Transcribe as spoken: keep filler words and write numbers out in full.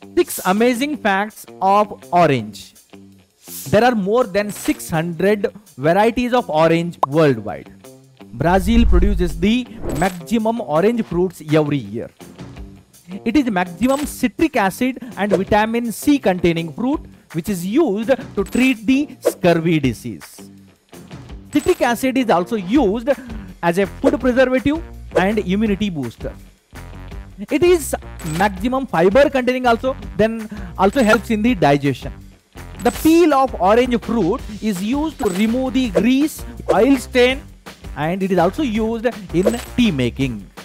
Six amazing facts of orange. There are more than six hundred varieties of orange worldwide. Brazil produces the maximum orange fruits every year. It is maximum citric acid and vitamin C containing fruit which is used to treat the scurvy disease. Citric acid is also used as a food preservative and immunity booster. It is maximum fiber containing also, then also helps in the digestion. The peel of orange fruit is used to remove the grease, oil stain, and it is also used in tea making.